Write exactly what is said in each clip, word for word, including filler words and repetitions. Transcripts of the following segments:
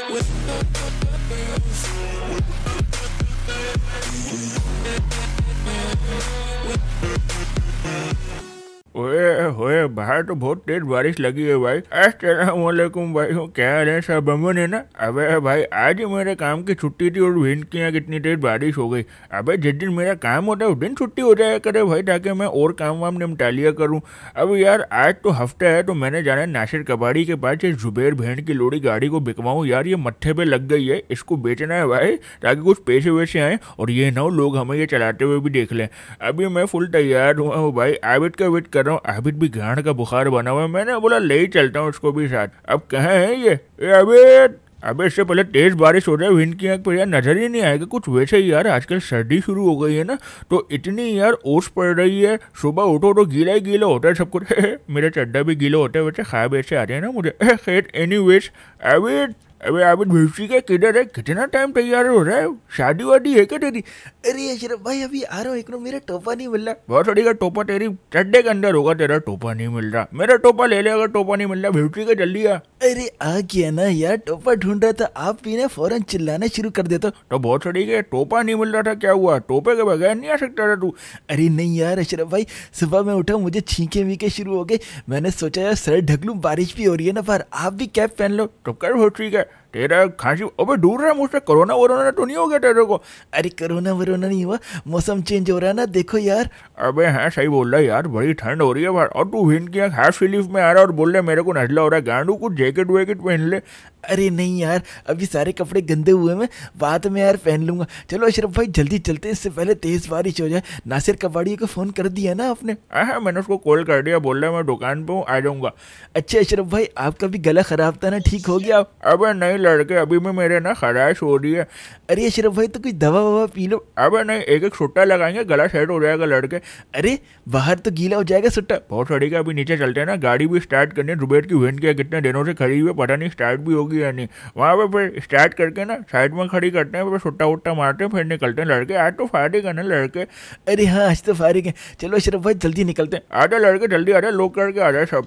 ओए होए बाहर तो बहुत तेज बारिश लगी है भाई। अस्सलामुअलैकुम भाई, हो क्या हाल है? सब अमन है ना? अबे भाई आज ही मेरे काम की छुट्टी थी और भिंड के यहाँ कितनी तेज बारिश हो गई। अबे जिस दिन मेरा काम होता है उस दिन छुट्टी हो जाया करे भाई, ताकि मैं और काम वाम निपटा लिया करूँ। अब यार आज तो हफ्ता है तो मैंने जाना है नासिर कबाड़ी के पास ये जुबैर भेड़ की लोड़ी गाड़ी को बिकवाऊँ। यार ये मत्थे पे लग गई है, इसको बेचना है भाई ताकि कुछ पैसे वैसे आए और ये ना हो लोग हमें ये चलाते हुए भी देख लें। अभी मैं फुल तैयार हुआ हूँ भाई, आबिद का वेट कर रहा हूँ। आबिद भी गांड का बुखार बना हुआ है, मैंने बोला ले ही चलता हूँ उसको भी साथ। अब कहाँ है ये ए आबिद? अबे इससे पहले तेज बारिश हो जाए विंड की आंख पर यार नजर ही नहीं आएगा कुछ। वैसे ही यार आजकल सर्दी शुरू हो गई है ना, तो इतनी यार ओस पड़ रही है, सुबह उठो तो गीला ही गीला होता है सब कुछ। मेरा चड्डा भी गीला होता है, वैसे ख्याब ऐसे आ रहे हैं ना मुझे। खैर एनीवेज आबिद, अबे आबिद भविष्य का किधर है? कितना टाइम तैयार हो रहा है? शादी वादी है क्या तेरी? अरे अशरफ भाई अभी आ रहा हूँ, एक मेरा टोपा नहीं मिल रहा। बहुत थोड़ी का टोपा तेरी चड्डे के अंदर होगा, तेरा टोपा नहीं मिल रहा। मेरा टोपा ले ले अगर टोपा नहीं मिल रहा। भविष्य का जल्दी आ। अरे आ गया ना यार, टोपा ढूंढ रहा था, आप भी ना फौरन चिल्लाना शुरू कर देता। तो बहुत थोड़ी के टोपा नहीं मिल रहा था, क्या हुआ? टोपे के बगैर नहीं आ सकता था तू? अरे नहीं यार अशरफ भाई, सुबह में उठा मुझे छींके वीके शुरू हो गए, मैंने सोचा यार सर ढक लूं, बारिश भी हो रही है ना बाहर, आप भी कैप पहन लो। तो कर बहुत ठीक है। तेरा खांसी अबे दूर रहा मुझसे, कोरोना वोरोना तो नहीं हो गया तेरे को? अरे कोरोना वरोना नहीं हुआ, मौसम चेंज हो रहा है ना, देखो यार। अबे हाँ सही बोल रहा है यार, बड़ी ठंड हो रही है बाहर और तू विंड की हाफ स्लीव में आ रहा है और बोल रहा है मेरे को नजला हो रहा है। गांडू कुछ जैकेट वैकेट पहन ले। अरे नहीं यार, अभी सारे कपड़े गंदे हुए में, बाद में यार पहन लूंगा। चलो अशरफ भाई जल्दी चलते, इससे पहले तेज बारिश हो जाए। नासिर कबाड़ी को फोन कर दिया ना आपने? हाँ मैंने उसको कॉल कर दिया, बोल रहा है मैं दुकान पे हूँ आ जाऊंगा। अच्छा अशरफ भाई आपका भी गला खराब था ना, ठीक हो गया? अबे नहीं लड़के, अभी भी मेरे ना खराश हो रही है। अरे अशरफ भाई तो कोई दवा ववा पी लो। अबे नहीं, एक एक सुट्टा लगाएंगे, गला सेट हो जाएगा लड़के। अरे बाहर तो गीला हो जाएगा सुट्टा। बहुत सड़ी का, अभी नीचे चलते हैं ना, गाड़ी भी स्टार्ट करने। जुबैर की वेंट किया कितने दिनों से खड़ी हुई है, पता नहीं स्टार्ट भी होगी या नहीं। वहाँ पे फिर स्टार्ट करके ना साइड में खड़ी करते हैं, फिर सुट्टा वुट्टा मारते हैं, फिर निकलते हैं लड़के। आज तो फायदे करना लड़के। अरे हाँ आज तो फारिग है, चलो अशरफ भाई जल्दी निकलते हैं। आजा लड़के जल्दी आ जाए, लोग करके आ जाए सब।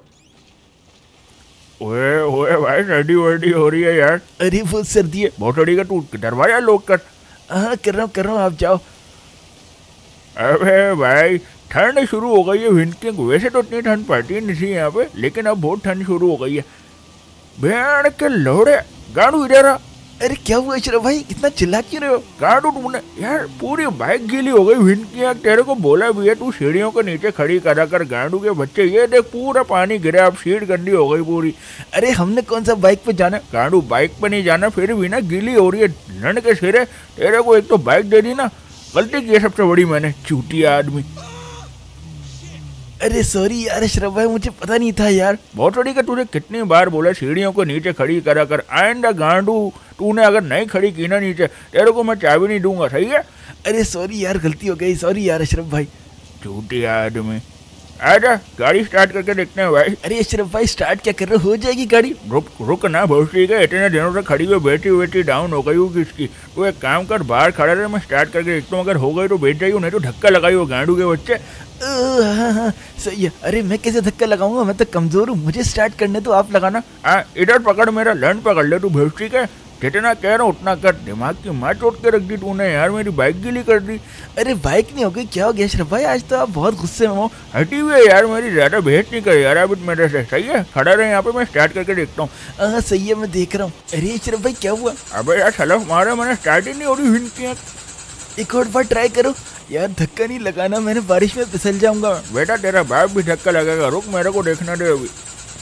ओए ओए भाई सर्दी वर्दी हो रही है यार। अरे वो सर्दी है बहुत सड़ी का, तू दरवाजा लोग कर। हाँ कर रहा हूँ कर रहा हूँ, आप जाओ। अबे भाई ठंड शुरू हो गई है विंड की। वैसे तो इतनी ठंड पड़ती नहीं थी यहाँ पे, लेकिन अब बहुत ठंड शुरू हो गई है। भेड़ के लोड़े, गाड़ू इधर आ। अरे क्या हुआ अशरफ भाई, कितना चिल्ला क्यों रहे हो? गाड़ू तुमने यार पूरी बाइक गीली हो गई विंड की। यार तेरे को बोला भी है तू सीढ़ियों के नीचे खड़ी करा कर। गाड़ू के बच्चे ये देख पूरा पानी गिरा, अब सीट गंदी हो गई पूरी। अरे हमने कौन सा बाइक पे जाना? गाड़ू बाइक पे नहीं जाना, फिर भी ना गीली हो रही है। लड़ के सिरे तेरे को एक तो बाइक दे दी ना, गलती की है सबसे बड़ी मैंने, चूतिया आदमी। अरे सॉरी यार अशरफ भाई, मुझे पता नहीं था यार। बहुत बड़ी का, तुझे कितनी बार बोला सीढ़ियों को नीचे खड़ी करा कर। आइंदा गांडू तूने अगर नहीं खड़ी की ना नीचे, तेरे को मैं चाबी नहीं दूंगा, सही है? अरे सॉरी यार, गलती हो गई, सॉरी यार अशरफ भाई। झूठी आदमी। आजा गाड़ी स्टार्ट करके देखते हैं भाई। अरे अशरफ भाई स्टार्ट क्या कर रहे हो, हो जाएगी गाड़ी। रुक रुक ना बहुत ठीक है, इतने दिनों से खड़ी हुई बैटरी वेटरी डाउन हो गई होगी इसकी। तो एक काम कर, बाहर खड़ा रहे, मैं स्टार्ट करके देखता हूँ। अगर हो गई तो बैठ जाइए, नहीं तो धक्का लगाई हो गांडू के बच्चे। हाँ हाँ सही है। अरे मैं कैसे धक्का लगाऊंगा, मैं तो कमजोर हूँ, मुझे स्टार्ट करने तो आप लगाना। हाँ इधर पकड़, मेरा लंड पकड़ ले तू, भेज ठीक है? जितना कह रहा हूँ उतना कर। दिमाग की माँ चोट के रख दी तूने यार, मेरी बाइक गीली कर दी। अरे बाइक नहीं हो गई, क्या हो गया अशरफ भाई, आज तो आप बहुत गुस्से में हो। हटी हुई है यार मेरी, ज्यादा भेंट नहीं कर यार अभी मेरे से, सही है? खड़ा रहे यहाँ पे, मैं स्टार्ट करके देखता हूँ। हाँ सही है, मैं देख रहा हूँ। अरे अशरफ भाई क्या हुआ? अबे यार सलफ मारा मैंने, स्टार्ट ही नहीं हो रही विंड की। एक और बार ट्राई करो यार, धक्का नहीं लगाना, मैंने बारिश में फिसल जाऊंगा। बेटा तेरा बाप भी धक्का लगेगा, रुक मेरे को देखना दे अभी।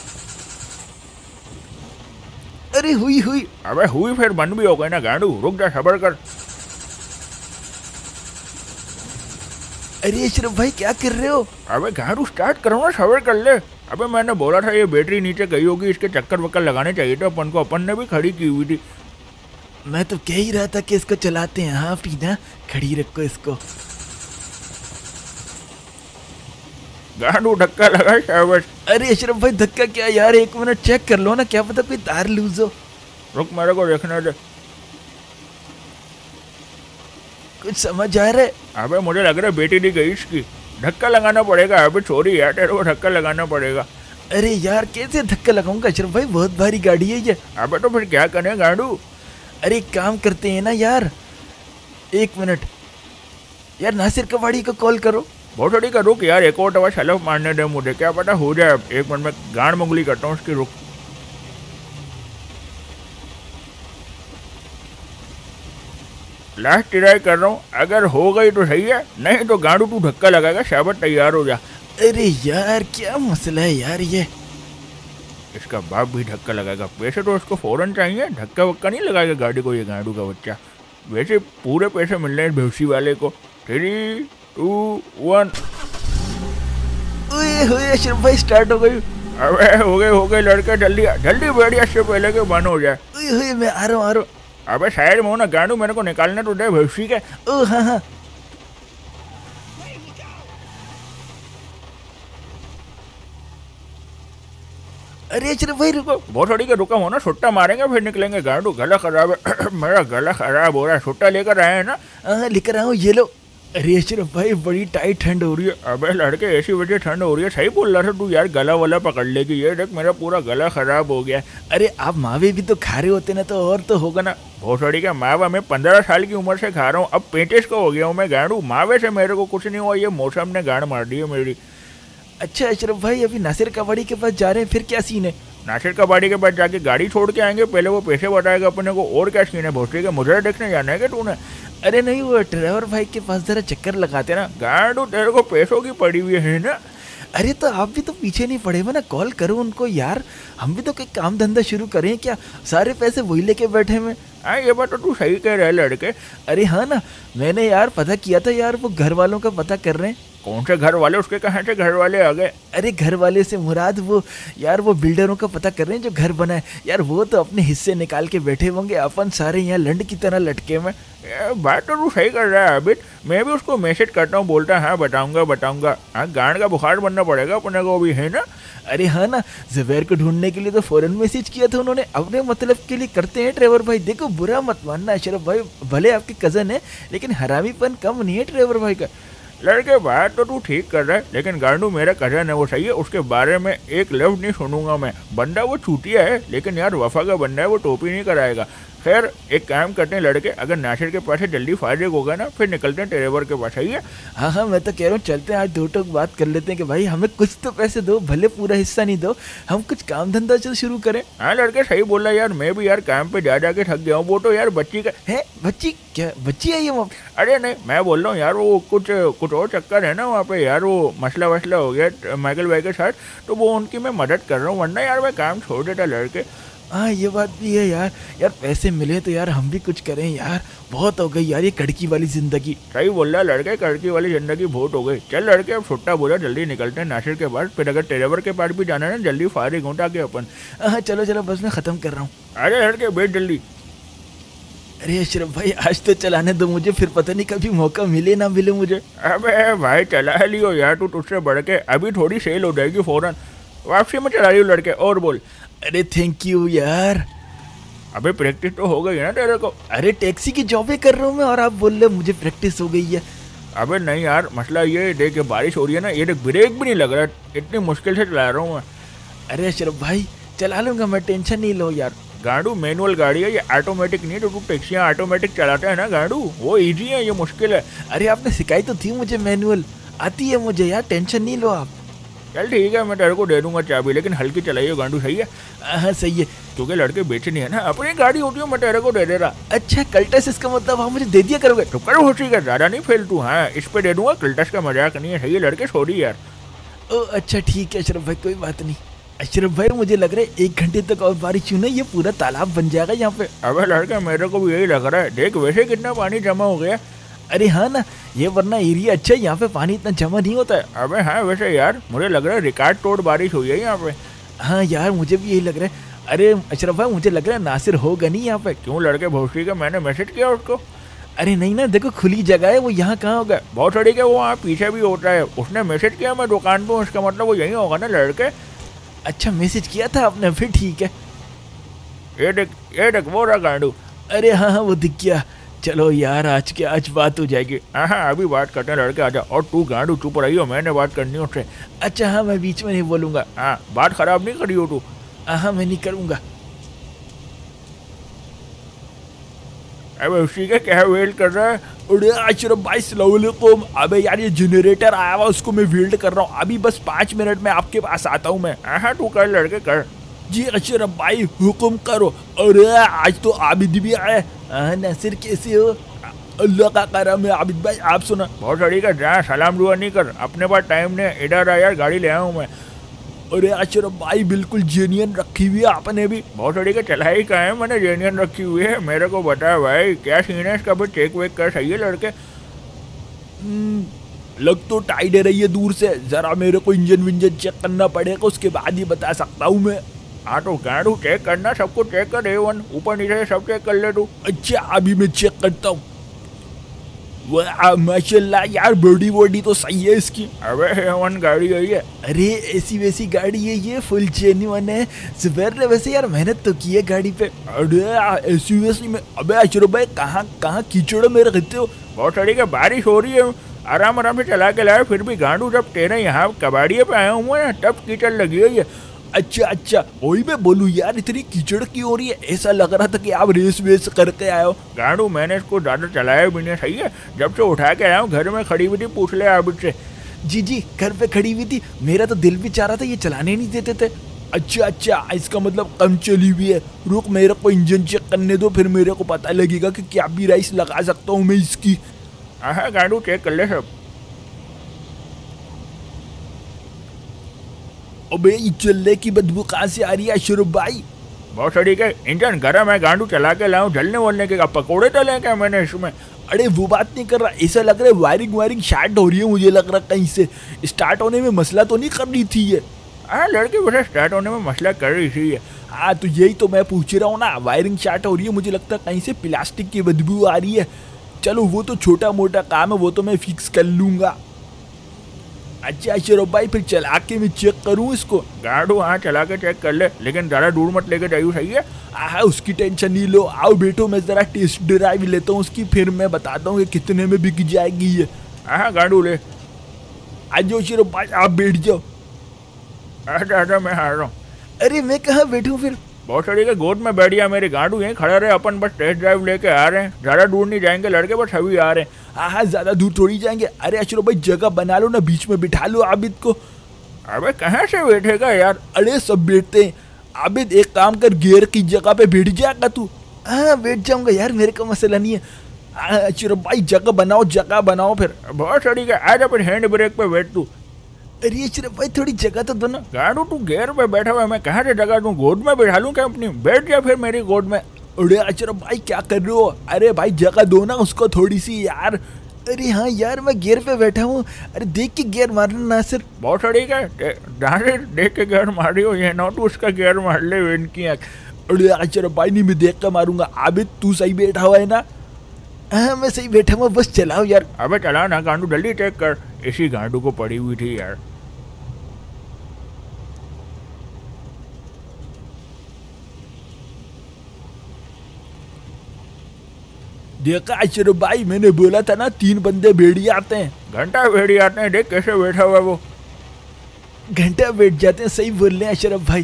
अरे हुई हुई। अबे हुई फिर बंद भी हो गई ना गांडू, रुक जा सबर कर। अरे अशरफ भाई क्या कर रहे हो? अबे गांडू स्टार्ट करो ना, सबर कर ले। अबे मैंने बोला था ये बैटरी नीचे गई होगी, इसके चक्कर वक्कर लगाने चाहिए थे अपन को, अपन ने भी खड़ी की हुई थी। मैं तो कह ही रहा था कि इसको चलाते हैं। हाँ पीना, खड़ी रखो इसको। गांडू धक्का लगा शाबाश। अरे अशरफ भाई धक्का क्या यार, एक मिनट चेक कर लो ना, क्या पता कोई तार लूज हो। रुक मेरे को देखना दे। कुछ समझ आ रहा है? अबे मुझे लग रहा है बैटरी नहीं गई इसकी, धक्का लगाना पड़ेगा। अबे सॉरी यार, तेरे को धक्का लगाना पड़ेगा। अरे यार कैसे धक्का लगाऊंगा अशरफ भाई, बहुत भारी गाड़ी है ये। अबे तो फिर क्या करें गांडू? अरे एक काम करते हैं ना यार, एक मिनट यार, नासिर कबाड़ी को कॉल करो। बहुत थोड़ी का रुक यार, एक और दवा शलफ मारने दे मुझे, क्या पता हो जाए। एक मिनट में गांड मंगली करता हूँ उसकी, रुक। लास्ट ट्राई कर रहा हूँ, अगर हो गई तो सही है, नहीं तो गांडू तू धक्का लगाएगा, शाबाश तैयार हो जा। अरे यार क्या मसला है यार ये। इसका बाप भी धक्का लगाएगा, पैसे तो उसको फौरन चाहिए, धक्का वक्का नहीं लगाएगा गाड़ी को ये गांडू का बच्चा। वैसे पूरे पैसे मिल रहे हैं भविष्य वाले को। Three two one. ओए होए अशरफ भाई स्टार्ट हो गई। अबे हो गए हो गए लड़के, जल्दी जल्दी बैठ, इससे पहले के बंद हो जाए। ओए होए मैं आ रहा हूँ आ रहा हूँ। अबे साइड में हो ना गांडू, मेरे को निकालने तो दे भविष्य के। ओ हाँ हाँ। अरे अशरफ भाई रुको। बहुत थोड़ी के रुका हो ना, सुट्टा मारेंगे फिर निकलेंगे गांडू, गला खराब है मेरा गला खराब हो रहा है। सुट्टा लेकर आए हैं ना? हाँ लेकर आऊँ, ये लो। अरे अशरफ भाई बड़ी टाइट ठंड हो रही है। अबे लड़के ऐसी वजह ठंड हो रही है, सही बोल रहा था तू यार, गला वाला पकड़ लेगी। ये देख मेरा पूरा गला खराब हो गया। अरे आप मावे भी तो खा रहे होते ना, तो और तो होगा ना। भोसड़ी का मावा मैं पंद्रह साल की उम्र से खा रहा हूँ, अब पैंतीस का हो गया हूँ मैं गांडू। मावे से मेरे को कुछ नहीं हुआ, ये मौसम ने गांड मार दी है मेरी। अच्छा अशरफ भाई अभी नासिर कबाड़ी के पास जा रहे हैं, फिर क्या सीन है? नासिर कबाड़ी के पास जाके गाड़ी छोड़ के आएंगे, पहले वो पैसे बताएगा अपने को। और क्या सीन है भोसड़ी का, मुझे देखने जाना है क्या तूने? अरे नहीं वो ड्राइवर भाई के पास जरा चक्कर लगाते ना। गांडू तेरे को पैसों की पड़ी हुई है ना। अरे तो आप भी तो पीछे नहीं पड़े हुए ना, कॉल करो उनको यार, हम भी तो कोई काम धंधा शुरू करें क्या, सारे पैसे वही लेके बैठे हुए। हाँ ये बात तो तू सही कह रहा है लड़के। अरे हाँ ना, मैंने यार पता किया था यार, वो घर वालों का पता कर रहे हैं। कौन से घर वाले, उसके कहाँ से घर वाले आ गए? अरे घर वाले से मुराद वो यार वो बिल्डरों का पता कर रहे हैं जो घर बनाए यार, वो तो अपने हिस्से निकाल के बैठे होंगे, अपन सारे यहाँ लंड की तरह लटके में। बात तो तू सही कर रहा है अभी, मैं भी उसको मैसेज करता हूँ, बोलता है हाँ बताऊंगा बताऊंगा। हाँ गांड का बुखार बनना पड़ेगा अपने को भी, है ना? अरे हाँ ना, जुबैर को ढूंढने के लिए तो फौरन मैसेज किया था उन्होंने, अपने मतलब के लिए करते हैं ड्राइवर भाई। देखो बुरा मत मानना अशरफ भाई, भले आपके कजन है लेकिन हरामीपन कम नहीं है ड्राइवर भाई का। लड़के बात तो तू ठीक कर रहा है, लेकिन गांडू मेरा कजन है वो, सही है, उसके बारे में एक लफ्ज नहीं सुनूंगा मैं। बंदा वो छूटिया है लेकिन यार वफा का बंदा है, वो टोपी नहीं कराएगा। खैर एक काम करते हैं लड़के, अगर नासिर के पास जल्दी फारिग होगा ना, फिर निकलते हैं ड्राइवर के पास, सही है? हाँ हाँ मैं तो कह रहा हूँ चलते हैं, आज दो टोक बात कर लेते हैं कि भाई हमें कुछ तो पैसे दो, भले पूरा हिस्सा नहीं दो, हम कुछ काम धंधा चल शुरू करें। हाँ लड़के सही बोल रहा है यार, मैं भी यार काम पे जा जा के थक गया हूँ। वो तो यार बच्ची का है, बच्ची क्या बच्ची है ये? अरे नहीं मैं बोल रहा हूँ यार, वो कुछ कुछ और चक्कर है ना वहाँ पे यार, वो मसला वसला हो गया माइकल भाई के साथ, तो वो उनकी मैं मदद कर रहा हूँ, वरना यार मैं काम छोड़ देता लड़के। हाँ ये बात भी है यार, यार पैसे मिले तो यार हम भी कुछ करें यार, बहुत हो गई यार ये कड़की वाली जिंदगी। सही बोल रहा है लड़के, कड़की वाली जिंदगी बहुत हो गई। चल लड़के अब छुट्टा बोला, जल्दी निकलते हैं नासिर के पास, फिर अगर ड्राइवर के पास भी जाना है ना जल्दी फारिग हूँ ताकि अपन। हाँ चलो चलो बस मैं ख़त्म कर रहा हूँ। अरे लड़के बैठ जल्दी। अरे अशरफ भाई आज तो चलाने दो मुझे, फिर पता नहीं कभी मौका मिले ना मिले मुझे। अबे भाई चला लियो यार, तू तुझसे बढ़ के, अभी थोड़ी सेल हो जाएगी फौरन, वापसी में चला लियो लड़के। और बोल। अरे थैंक यू यार। अबे प्रैक्टिस तो हो गई है ना तेरे को? अरे टैक्सी की जॉब कर रहा हूँ मैं और आप बोल रहे मुझे प्रैक्टिस हो गई है। अबे नहीं यार, मसला ये देख के बारिश हो रही है ना, ये देख ब्रेक भी नहीं लग रहा है, इतनी मुश्किल से चला रहा हूँ मैं। अरे अशरफ भाई चला लूँगा मैं, टेंशन नहीं लो यार। गाड़ू मैनुअल गाड़ी है ये, ऑटोमेटिक नहीं है, तो तू टैक्सियाँ ऑटोमेटिक चलाता है ना गाड़ू, वो ईजी है, ये मुश्किल है। अरे आपने सिखाई तो थी मुझे, मैनुअल आती है मुझे यार, टेंशन नहीं लो आप। चल ठीक है मैं तेरे को दे दूंगा चाबी, लेकिन हल्की चलाइए गांडू, सही है? हाँ सही है। क्योंकि लड़के बेचनी है ना, अपनी गाड़ी होती है, मैं तेरे को दे दे रहा। अच्छा कल्टस इसका मतलब आप मुझे दे दिया करोगे? तो करो हो ठीक है, ज़्यादा नहीं फेल तू, हाँ इस पे दे दूंगा, कल्टस का मजाक नहीं है, सही है लड़के? सॉरी यार। ओ अच्छा ठीक है अशरफ भाई, कोई बात नहीं। अशरफ भाई मुझे लग रहा है एक घंटे तक और बारिश हुई ना, ये पूरा तालाब बन जाएगा यहाँ पे। अबे लड़का मेरे को भी यही लग रहा है, देख वैसे कितना पानी जमा हो गया। अरे हाँ ना, ये वरना एरिया अच्छा है, यहाँ पे पानी इतना जमा नहीं होता है। अबे हाँ वैसे यार मुझे लग रहा है रिकॉर्ड तोड़ बारिश हुई है यहाँ पे। हाँ यार मुझे भी यही लग रहा है। अरे अशरफ भाई मुझे लग रहा है नासिर होगा नहीं यहाँ पे। क्यों लड़के भोसड़ी का, मैंने मैसेज किया उसको। अरे नहीं ना, देखो खुली जगह है, वो यहाँ कहाँ होगा? बहुत सड़ी के वो वहाँ पीछे भी होता है, उसने मैसेज किया मैं दुकान पे हूँ, इसका मतलब वो यहीं होगा ना लड़के। अच्छा मैसेज किया था आपने, फिर ठीक है। ये देख ये देख वो रहा गांडू। अरे हाँ हाँ वो दिख गया। चलो यार, आज के आज बात हो जाएगी। हाँ हाँ अभी बात करते हैं लड़के, आजा। और तू गांडू चुप रही हो, मैंने बात करनी है उससे। अच्छा हाँ, मैं बीच में नहीं बोलूंगा। हाँ बात खराब नहीं करी हो तू। हाँ मैं नहीं करूंगा। अबे उसी का क्या वेल्ड कर रहा है? अरे अशरफ भाई अस्सलाम वालेकुम। अबे यार ये जनरेटर आया हुआ, उसको मैं वेल्ड कर रहा हूँ। अभी बस पाँच मिनट में आपके पास आता हूँ मैं। हाँ हाँ तू कर लड़के कर। जी अशरफ भाई हुक्म करो। अरे आज तो आबिद भी आए। हाँ नासिर कैसे हो? अल्लाह का करम है आबिद भाई। आप सुना? बहुत सड़ी का, जहाँ सलाम दुआ नहीं कर, अपने पास टाइम नहीं। इधर आ यार, गाड़ी ले आया हूँ मैं। अरे अशरफ भाई बिल्कुल जेन्युइन रखी हुई है आपने भी। बहुत सड़ी का, चलाई का है मैंने, जेन्युइन रखी हुई है। मेरे को बता भाई क्या सीन है इसका, भी चेक वेक कर। सही है लड़के? लग तो टाइट है रही है दूर से, जरा मेरे को इंजन विंजन चेक करना पड़ेगा, उसके बाद ही बता सकता हूँ मैं। हाँ तो गाड़ू चेक करना, सबको चेक कर। ए वन ऊपर नीचे सब चेक कर ले तू। अच्छा अभी मैं चेक करता हूँ। वाह माशाल्लाह यार, बॉडी बॉडी तो सही है इसकी। अबे ए वन गाड़ी है ये। अरे ऐसी वैसी गाड़ी है ये, फुल जेन्युइन है। जुबैर ने वैसे यार मेहनत तो की है गाड़ी पे। अरे ऐसी वैसी में। अबे अशरफ भाई कहाँ कहाँ कीचड़ मेरे रहते हो? बहुत सड़ी का, बारिश हो रही है, आराम आराम से चला के लाए। फिर भी गांडू जब तेरे यहाँ कबाड़िए पे आया हूँ ना, तब कीचड़ लगी हुई है। अच्छा अच्छा वही मैं बोलूँ यार, इतनी कीचड़ की हो रही है, ऐसा लग रहा था कि आप रेस वेस करके आए हो। गांडू मैंने इसको ज़्यादा चलाया भी नहीं। सही है, जब से उठा के आया हूँ, घर में खड़ी हुई थी, पूछ ले आबिद से। जी जी घर पे खड़ी हुई थी, मेरा तो दिल भी चाह रहा था, ये चलाने नहीं देते थे। अच्छा अच्छा इसका मतलब कम चली हुई है। रुक मेरे को इंजन चेक करने दो, फिर मेरे को पता लगेगा कि क्या भी राइस लगा सकता हूँ मैं इसकी। हाँ गांडू चेक कर ले सब। अबे ये चलने की बदबू कहाँ से आ रही है अशरफ भाई? बहुत सड़ी के, इंजन गर्म है, गांडू चला के लाऊं, जलने वलने के पकौड़े तले क्या मैंने इसमें? अरे वो बात नहीं कर रहा, ऐसा लग रहा है वायरिंग वायरिंग शार्ट हो रही है, मुझे लग रहा कहीं से स्टार्ट होने में मसला तो नहीं कर रही थी ये? हाँ लड़की वैसे स्टार्ट होने में मसला कर रही थी ये। हाँ तो यही तो मैं पूछ रहा हूँ ना, वायरिंग शार्ट हो रही है, मुझे लगता है कहीं से प्लास्टिक की बदबू आ रही है। चलो वो तो छोटा मोटा काम है, वो तो मैं फिक्स कर लूँगा। अच्छा अशरफ भाई फिर चला के मैं चेक करूँ इसको? गाड़ू हाँ चला के चेक कर ले, लेकिन ज़्यादा दूर मत लेके जाइयो। सही है? हाँ उसकी टेंशन नहीं लो, आओ बैठो, मैं ज़रा टेस्ट ड्राइव लेता हूँ उसकी, फिर मैं बताता हूँ कि कितने में बिक जाएगी ये। हाँ गाड़ू ले। आ जाओ अशरफ भाई, आप बैठ जाओ। अच्छा अच्छा मैं हार रहा हूँ। अरे मैं कहाँ बैठूँ फिर? बहुत सड़ी के, गोद में बैठ गया मेरे। गाड़ू यहीं खड़ा रहे, अपन बस टेस्ट ड्राइव लेके आ रहे हैं, ज़्यादा दूर नहीं जाएंगे लड़के, बस अभी आ रहे हैं। हाँ हाँ ज़्यादा दूर थोड़ी जाएंगे। अरे अशरफ भाई जगह बना लो ना, बीच में बिठा लो आबिद को। अबे कहाँ से बैठेगा यार? अरे सब बैठते हैं। आबिद एक काम कर, गियर की जगह पे बैठ जाएगा तू? हाँ बैठ जाऊंगा यार, मेरे को मसला नहीं है। अशरफ भाई जगह बनाओ, जगह बनाओ फिर। बहुत सड़ी का, आजा फिर हैंड ब्रेक पे बैठ तू। अरे अशरफ भाई थोड़ी जगह तो दो ना। गाड़ू तू गेयर पे बैठा हुआ है, मैं कहाँ से जगह दूँ? गोद में बैठा लूँ क्या अपनी? बैठ जा फिर मेरी गोद में। अरे अशरफ भाई क्या कर रहे हो? अरे भाई जगह दो ना उसको थोड़ी सी यार। अरे हाँ यार मैं गियर पे बैठा हूँ। अरे देख के गियर मारना नासिर। बहुत सड़ी का, जहाँ से देख के गियर मार रही हो, ये ना तू उसका गियर मार ले वेन की आँख। अरे अशरफ भाई नहीं, मैं देख कर मारूंगा। आबिद तू सही बैठा हुआ है ना? हाँ मैं सही बैठा हुआ, बस चलाओ यार। अबे चला ना गांडू, जल्दी चेक कर। इसी गांडू को पड़ी हुई थी यार। देखा अशरफ भाई, मैंने बोला था ना तीन बंदे भेड़िए आते हैं। घंटा भेड़ी आते हैं, देख कैसे बैठा हुआ है वो। घंटा बैठ जाते हैं, सही बोल रहे हैं अशरफ भाई।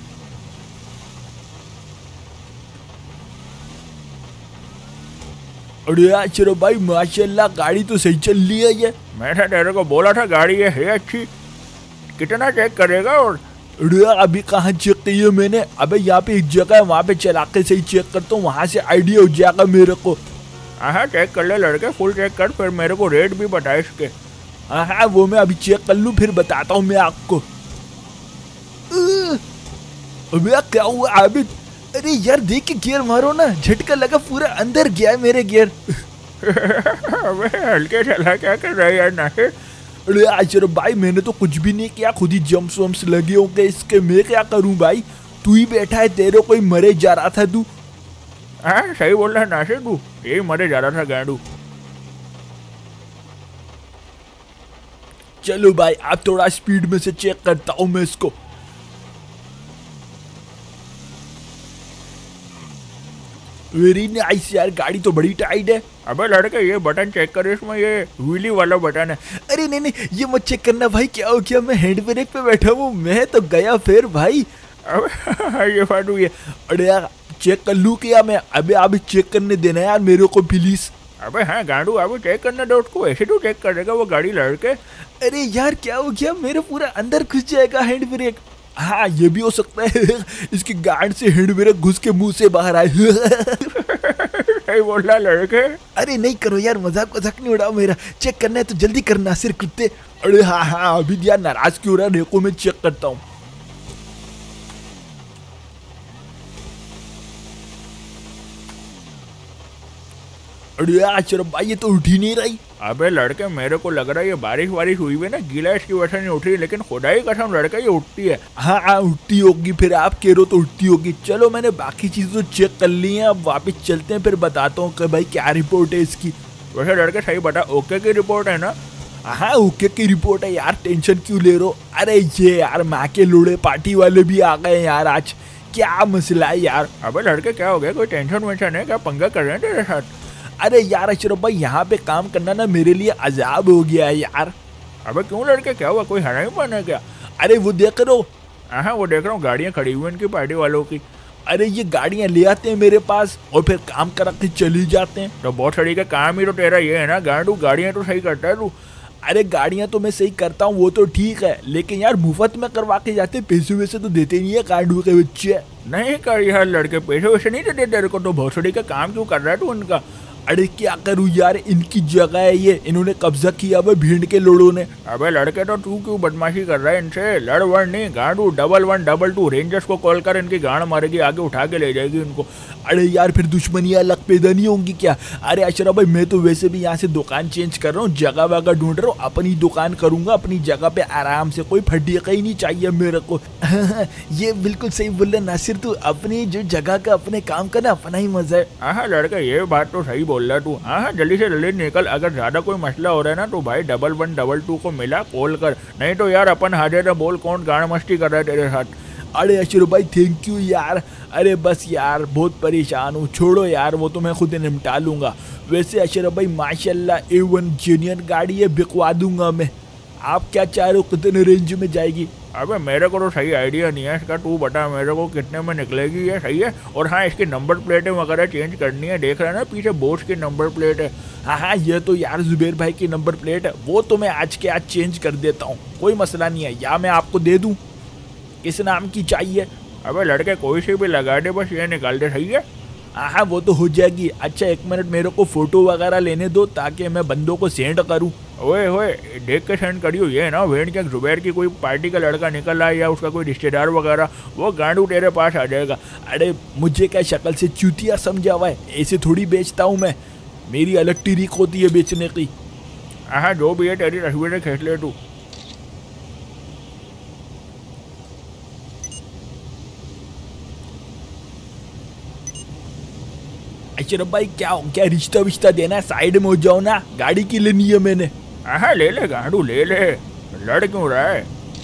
अरे अशरफ भाई माशाल्लाह गाड़ी तो सही चल रही है ये। मैंने तेरे को बोला था गाड़ी ये है अच्छी। कितना चेक करेगा? और अरे अभी कहाँ चेक की है मैंने? अबे यहाँ पे एक जगह है, वहाँ पे चला के सही चेक करता हूँ, वहाँ से आइडिया हो जाएगा मेरे को। हाँ हाँ चेक कर ले लड़के, फुल चेक कर, फिर मेरे को रेट भी बता इसके। हाँ हाँ वो मैं अभी चेक कर लूँ, फिर बताता हूँ मैं आपको। अबे क्या हुआ आबिद? अरे यार देख के गियर मारो ना, झटका लगा, पूरा अंदर गया है मेरे गियर। अबे हल्के चला, क्या कर रहा है यार नासिर? अरे अशरफ भाई मैंने तो कुछ भी नहीं किया, खुद ही जम्प्स वम्प्स लगे होंगे इसके, मैं क्या करूं भाई? तू ही बैठा है, तेरे कोई मरे जा रहा था तू। हाँ सही बोल रहा है नासिर, तू यही मरे जा रहा था गांडू। चलो भाई आप थोड़ा स्पीड में से चेक करता हूं मैं इसको। वेरी नाइस यार, गाड़ी तो बड़ी टाइट है। अबे लड़के ये बटन चेक कर, इसमें ये व्हीली वाला बटन है। अरे नहीं नहीं ये मत चेक करना भाई, क्या हो गया, मैं हैंड ब्रेक पे बैठा हूँ, मैं तो गया फिर भाई। अबे ये फाटू ये। अरे यार चेक कर लूँ क्या मैं? अबे अभी चेक करने देना यार मेरे को प्लीज। अबे हाँ गांडू, अभी चेक करने दो उसको, ऐसे तो चेक करेगा वो गाड़ी लड़के। अरे यार क्या हो गया, मेरे पूरा अंदर घुस जाएगा हैंड ब्रेक। हाँ ये भी हो सकता है इसकी गार्ड से हैंड ब्रेक घुस के मुंह से बाहर आए। सही बोल रहा लड़के। अरे नहीं करो यार, मजाक मजाक नहीं उड़ाओ मेरा, चेक करना है तो जल्दी करना सिर कुत्ते। अरे हाँ हाँ अभी यार नाराज क्यों हो रहा है, देखो मैं चेक करता हूँ। अरे यार चलो भाई ये तो उठ ही नहीं रही। अबे लड़के मेरे को लग रहा है ये बारिश वारिश हुई है ना, गीला इसकी वजह नहीं उठ रही, लेकिन खुदाई कसम लड़का ये उठती है। हाँ हाँ उठती होगी, फिर आप कह रहे हो तो उठती होगी। चलो मैंने बाकी चीजें तो चेक कर ली हैं, अब वापस चलते हैं, फिर बताता हूँ कि भाई क्या रिपोर्ट है इसकी। वैसे लड़के सही बता, ओके की रिपोर्ट है ना? हाँ ओके की रिपोर्ट है यार, टेंशन क्यों ले रहे हो? अरे ये यार माँ के लोड़े पार्टी वाले भी आ गए यार आज, क्या मसला है यार? अबे लड़के क्या हो गया, कोई टेंशन वेंशन है क्या, पंगा कर रहे हैं तेरे साथ? अरे यार अशरफ भाई यहाँ पे काम करना ना मेरे लिए अजाब हो गया है यार। अबे क्यों लड़के, क्या हुआ, कोई हरामी बना है क्या? अरे वो देख रहे हो? हाँ वो देख रहा हूँ, गाड़ियाँ खड़ी हुई इनकी पार्टी वालों की। अरे ये गाड़ियाँ ले आते हैं मेरे पास और फिर काम करा के चली जाते हैं। तो बहुत सही का काम ही तो तेरा ये है ना गांडू, गाड़ियाँ तो सही करता है तू। अरे गाड़ियाँ तो मैं सही करता हूँ वो तो ठीक है, लेकिन यार मुफ्त में करवा के जाते, पैसे वैसे तो देते नहीं है गांडू के बच्चे। नहीं कर यार लड़के, पैसे वैसे नहीं देते तेरे को, तो बहुत सही का काम क्यों कर रहा है तू उनका? अरे क्या करूँ यार, इनकी जगह है ये, इन्होंने कब्जा किया हुआ भीड़ के लोगों ने। अबे लड़के तो तू क्यों बदमाशी कर रहा है इनसे? लड़ वड़ नहीं, गांडू double one double two rangers को कॉल कर, इनकी गांड मारेगी, आगे उठा के ले जाएगी इनको। अरे यार फिर दुश्मनियाँ अलग पैदा नहीं होंगी क्या? अरे अशरफ भाई मैं तो वैसे भी यहाँ से दुकान चेंज कर रहा हूँ, जगह वगह ढूंढ रहा हूँ, अपनी दुकान करूंगा अपनी जगह पे आराम से, कोई फटियाका ही नहीं चाहिए मेरे को। ये बिल्कुल सही बोल रहा नासिर, तू अपनी जो जगह का अपने काम का ना अपना ही मजा है। हाँ लड़का ये बात तो सही बोल रहा तू। हाँ हाँ जल्दी से जल्दी निकल, अगर ज्यादा कोई मसला हो रहा है ना तो भाई डबल वन डबल टू को मिला कॉल कर, नहीं तो यार अपन हाजिर है, बोल कौन गांड मस्ती कर रहा है तेरे साथ। अरे अशरफ भाई थैंक यू यार। अरे बस यार बहुत परेशान हूँ, छोड़ो यार वो तो मैं खुद निपटा लूँगा। वैसे अशरफ भाई माशाल्लाह ए वन जेन्युइन गाड़ी है, बिकवा दूंगा मैं। आप क्या चाह रहे हो, कितने रेंज में जाएगी? अबे मेरे को तो सही आइडिया नहीं है इसका, तू बता मेरे को कितने में निकलेगी ये, सही है? और हाँ इसकी नंबर प्लेटें वगैरह चेंज करनी है, देख रहे हैं ना पीछे बोस की नंबर प्लेट है। हाँ हाँ ये तो यार जुबेर भाई की नंबर प्लेट है, वो तो मैं आज के आज चेंज कर देता हूँ, कोई मसला नहीं है। या मैं आपको दे दूँ, किस नाम की चाहिए? अबे लड़के कोई सी भी लगा दे, बस ये निकाल दे, सही है? हाँ हाँ वो तो हो जाएगी। अच्छा एक मिनट मेरे को फोटो वगैरह लेने दो ताकि मैं बंदों को सेंड करूँ। ओए ओए देख के सेंड करियो, ये ना वेंड के जुबैर की कोई पार्टी का लड़का निकल रहा है या उसका कोई रिश्तेदार वगैरह, वो गांडू तेरे पास आ जाएगा। अरे मुझे क्या शक्ल से चूतिया समझा हुआ है, ऐसे थोड़ी बेचता हूँ मैं, मेरी अलग ट्रिक होती है बेचने की। हाँ जो भी है तेरी तस्वीरें खींच ले तू। अशरफ भाई क्या क्या रिश्ता विश्ता देना, साइड में हो जाओ ना, गाड़ी की लेनी है मैंने। हाँ ले ले गांडू ले ले, लड़ क्यों रहा है?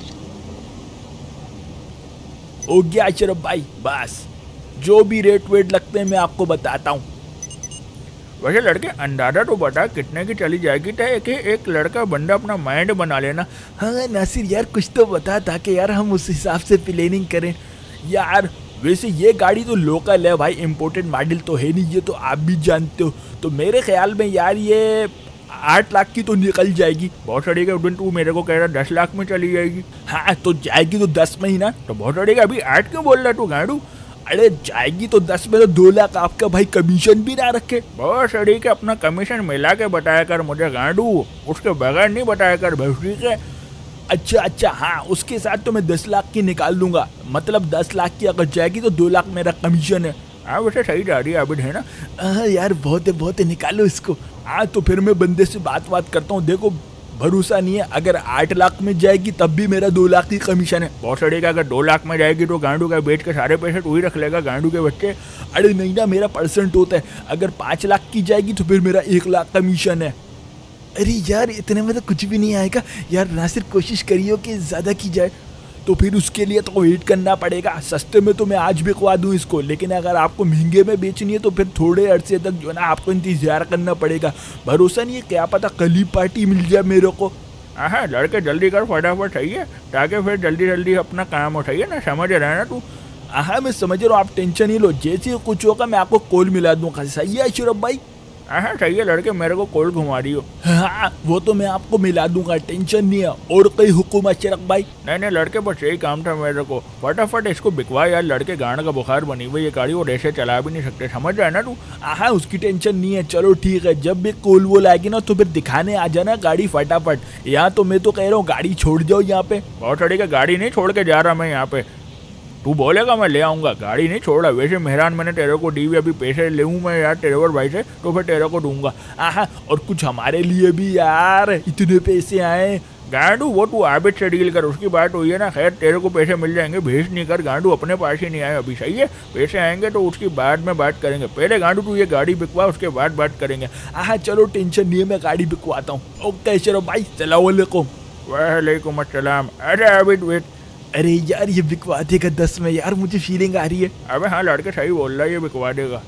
हो गया अशरफ भाई, बस जो भी रेट वेट लगते हैं मैं आपको बताता हूँ। वैसे लड़के अंदाजा तो बता कितने की चली जाएगी, तय कि एक लड़का बंदा अपना माइंड बना लेना। हाँ नासिर यार कुछ तो बता ताकि यार हम उस हिसाब से प्लानिंग करें यार। वैसे ये गाड़ी तो लोकल है भाई, इम्पोर्टेड मॉडल तो है नहीं, ये तो आप भी जानते हो, तो मेरे ख्याल में यार ये आठ लाख की तो निकल जाएगी। बहुत सड़ी का उस दिन तू मेरे को कह रहा दस लाख में चली जाएगी। हाँ तो जाएगी तो दस में ही ना, तो बहुत सड़ी का अभी आठ क्यों बोल रहा तू गांडू? अरे जाएगी तो दस में, तो दो लाख आपका भाई कमीशन भी ना रखे। बहुत सड़ी के अपना कमीशन मिला के बताया कर मुझे गांडू, उसके बगैर नहीं बताया कर भैंसी के। अच्छा अच्छा हाँ उसके साथ तो मैं दस लाख की निकाल लूंगा, मतलब दस लाख की अगर जाएगी तो दो लाख मेरा कमीशन है। हाँ वैसे सही जा रही है अभी, है ना? हाँ यार बहुत है बहुत है, निकालो इसको। हाँ तो फिर मैं बंदे से बात बात करता हूँ, देखो भरोसा नहीं है, अगर आठ लाख में जाएगी तब भी मेरा दो लाख की कमीशन है। बहुत सड़ी का अगर दो लाख में जाएगी तो गांडू का बेच के सारे पैसे तू ही रख लेगा गांडू के बच्चे। अरे नहीं ना मेरा परसेंट होता है, अगर पाँच लाख की जाएगी तो फिर मेरा एक लाख कमीशन है। अरे यार इतने में तो कुछ भी नहीं आएगा यार, नासिर कोशिश करियो कि ज़्यादा की जाए। तो फिर उसके लिए तो वेट करना पड़ेगा। सस्ते में तो मैं आज बिकवा दूं इसको, लेकिन अगर आपको महंगे में बेचनी है तो फिर थोड़े अरसे तक जो है ना आपको इंतजार करना पड़ेगा। भरोसा नहीं है, क्या पता कल ही पार्टी मिल जाए मेरे को। हाँ लड़के जल्दी कर फटाफट, सही है, ताकि फिर जल्दी जल्दी अपना काम उठाइए ना, समझ रहे हैं ना तू। हाँ मैं समझ रहा हूँ, आप टेंशन नहीं लो, जैसे कुछ होगा मैं आपको कॉल मिला दूंगा। सही है अशरफ भाई? हाँ सही है लड़के, मेरे को कॉल घुमा रही हो। हाँ वो तो मैं आपको मिला दूंगा, टेंशन नहीं है। और कोई हुक्म अशरफ भाई? नहीं नहीं लड़के, बस यही काम था मेरे को, फटाफट इसको बिकवा यार। लड़के गांड का बुखार बनी हुई ये गाड़ी, और ऐसे चला भी नहीं सकते, समझ रहा है ना तू। हाँ उसकी टेंशन नहीं है, चलो ठीक है। जब भी कॉल वोल आएगी ना तो फिर दिखाने आ जाना गाड़ी फटाफट। यहाँ तो मैं तो कह रहा हूँ गाड़ी छोड़ जाओ यहाँ पे। बहुत सड़ी का गाड़ी नहीं छोड़ के जा रहा मैं यहाँ पे, तू बोलेगा मैं ले आऊँगा, गाड़ी नहीं छोड़ा। वैसे मेहरान मैंने तेरे को दी हुई, अभी पैसे ले मैं यार ड्राइवर भाई से, तो फिर तेरे को दूंगा। हाँ और कुछ हमारे लिए भी यार, इतने पैसे आए। गांडू वो तू आबिद से डील कर, उसकी बात हुई है ना। खैर तेरे को पैसे मिल जाएंगे, भेज नहीं कर गांडू, अपने पास ही नहीं आए अभी, सही है। पैसे आएंगे तो उसकी बाद में बात करेंगे, पहले गांडू तू ये गाड़ी बिकवा, उसके बाद बात करेंगे। हाँ चलो टेंशन नहीं है, मैं गाड़ी बिकवाता हूँ। ओके चलो भाई, सलाम वालेकुम। वालेकुम अस्सलाम। अरे आबिद वेट, अरे यार ये बिकवा देगा दस में यार, मुझे फीलिंग आ रही है। अबे हाँ लड़के सही बोल रहा है, ये बिकवा देगा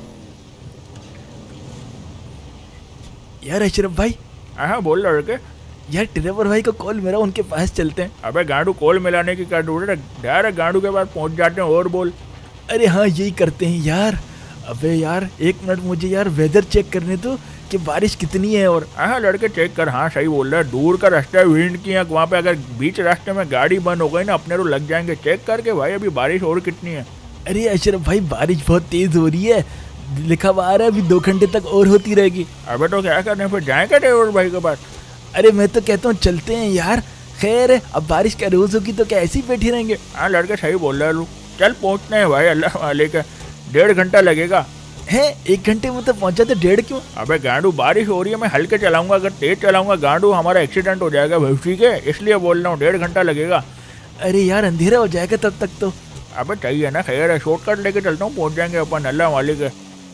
यार अशरफ भाई। हाँ बोल लड़के। यार ड्राइवर भाई को कॉल मेरा, उनके पास चलते हैं। अबे गांडू कॉल मिलाने की क्या जरूरत है, डायरेक्ट गांडू के पास पहुंच जाते हैं। और बोल। अरे हाँ यही करते हैं यार। अबे यार एक मिनट, मुझे यार वेदर चेक करने दो कि बारिश कितनी है। और हाँ लड़के चेक कर, हाँ सही बोल रहा है, दूर का रास्ता है विंड की, वहाँ पे अगर बीच रास्ते में गाड़ी बंद हो गई ना अपने तो लग जाएंगे। चेक करके भाई अभी बारिश और कितनी है। अरे अशरफ भाई बारिश बहुत तेज हो रही है, लिखा हुआ आ रहा है अभी दो घंटे तक और होती रहेगी। अबे तो क्या करने, फिर जाएंगे ड्राइवर भाई के पास। अरे मैं तो कहता हूँ चलते हैं यार। खैर अब बारिश का रोज होगी तो क्या ऐसे ही बैठे रहेंगे। हाँ लड़के सही बोल रहा है, चल पहुँचते हैं भाई, अल्लाह वाले का डेढ़ घंटा लगेगा। है एक घंटे में तो पहुंचा, तो डेढ़ क्यों? अबे गांडू बारिश हो रही है, मैं हल्के चलाऊंगा, अगर तेज चलाऊंगा गांडू हमारा एक्सीडेंट हो जाएगा भाई, ठीक है, इसलिए बोल रहा हूँ डेढ़ घंटा लगेगा। अरे यार अंधेरा हो जाएगा तब तक तो। अबे चाहिए ना, खैर है, शॉर्टकट लेके चलता हूँ, पहुंच जाएंगे अपन, अल्लाह वाले के।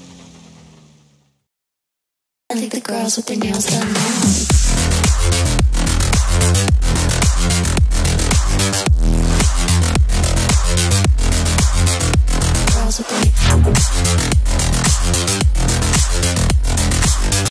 I think the girls with their nails done now. Girls with their